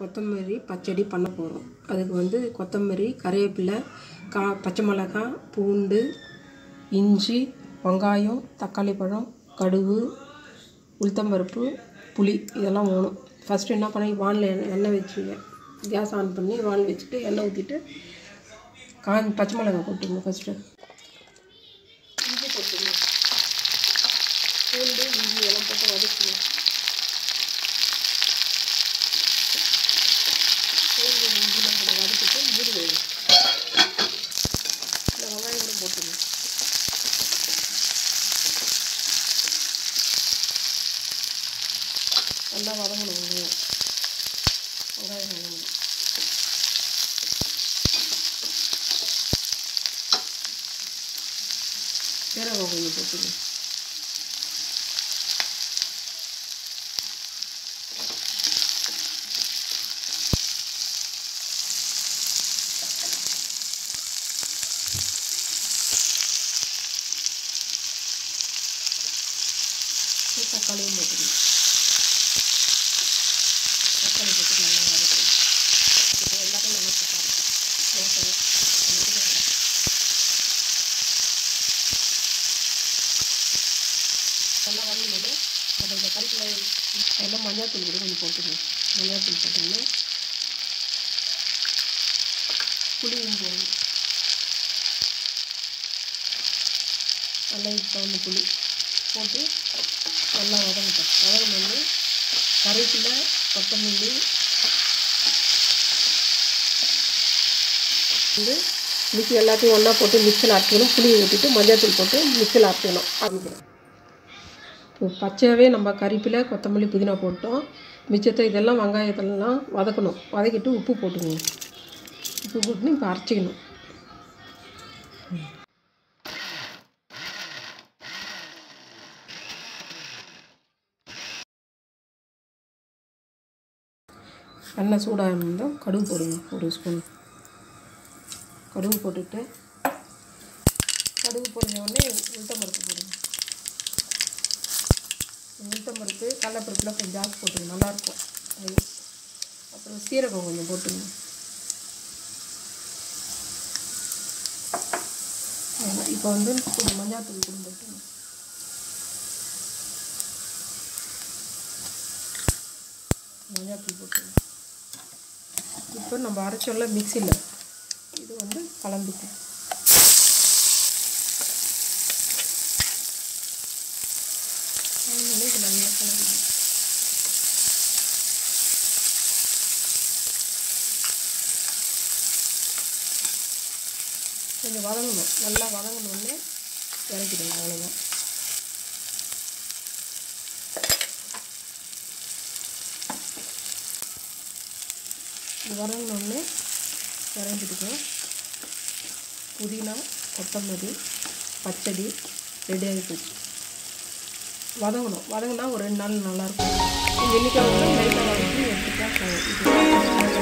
கொத்தமல்லி பச்சடி பண்ண போகிறோம். அதுக்கு வந்து கொத்தமல்லி, கறிவேப்பிலை, பச்சை மிளகாய், பூண்டு, இஞ்சி, வெங்காயம், தக்காளி பழம், கடுகு, உளுத்தம்பருப்பு, புளி இதெல்லாம் வேணும். ஃபஸ்ட்டு என்ன பண்ணி வானில் எண்ணெய் வச்சுங்க. கேஸ் ஆன் பண்ணி வானில் வச்சுட்டு எண்ணெய் ஊற்றிட்டு பச்சை மிளகாய் போட்டுங்க. ஃபஸ்ட்டு இஞ்சி போட்டுங்க. பூண்டு, இஞ்சி எல்லாம் போட்டு வதக்குங்க. பூண்டு இஞ்சிலாம் போட்டு வதக்கிட்டு மூடி வைங்க. இல்லை வெங்காயம் கூட போட்டுங்க. நல்லா வதங்கணும். வெங்காயம் வதங்கணும். சீரகம் கொஞ்சம் போட்டுங்க. தக்காளியும் போட்டுங்க. தக்காளி போட்டு நல்லா வதக்கணும். இப்போ எல்லாத்தையும் நல்லா போட்டாங்க. நல்லா வதங்கினது அப்புறம் இந்த கறிக்குள்ள எல்லாம் மஞ்சாத்தூள் கூட கொஞ்சம் போட்டுக்கணும். மஞ்சாத்தூள் போட்டோம்னா புளியும் போடணும். நல்லா தகுந்த புளி போட்டு நல்லா வதங்கட்டும். வதங்கினோடனே கறிக்குள்ள கொத்தமல்லி வந்து மிக்ஸி எல்லாத்தையும் ஒன்றா போட்டு மிக்ஸியில் அரைக்கணும். புளியை ஊற்றிட்டு மஞ்சாத்தூள் போட்டு மிக்ஸியில் அரைக்கணும். ஆரம்பிக்கிறோம். இப்போ பச்சையாகவே நம்ம கறிப்பிலை, கொத்தமல்லி, புதினா போட்டோம். மிச்சத்தை இதெல்லாம் வெங்காயத்தெல்லாம் வதக்கணும். வதக்கிட்டு உப்பு போட்டுக்கணும். உப்பு போட்டு இப்போ அரைச்சிக்கணும். எண்ணெய் சூடாக இருந்தால் கடுகு போடுங்க. ஒரு ஸ்பூன் கடுகு போட்டுட்டு கடுகு பொரிஞ்ச உடனே உளுத்தம்பருப்பு போடுங்க. உளுத்தம்பருப்பு கடலைப்பருப்புலாம் கொஞ்சம் ஜாஸ்தி போட்டுங்க. நல்லாயிருக்கும் அது. அப்புறம் சீரகம் கொஞ்சம் போட்டுங்க. இப்போ வந்து கொஞ்சம் மஞ்சாத்தூள் கூட போட்டுங்க. மஞ்சாத்தூள் போட்டுங்க. இப்போ நம்ம அரைச்சோம்ல மிக்ஸியில் இது வந்து கலந்துக்கும். அதனால இது நல்லா கலந்து கொஞ்சம் வதங்கணும். நல்லா வதங்கணுன்னே இறக்கிடுங்க. அவ்வளோதான். இது வதங்கினோடனே இறங்கிட்டுக்கோம். புதினா, கொத்தமல்லி பச்சடி ரெடி ஆகி போச்சு. வதங்கணும். வதங்கினா ஒரு 2 நாள் நல்லாயிருக்கும். நெல்லிக்காய் லைட்டாக வதக்கி எடுத்துட்டா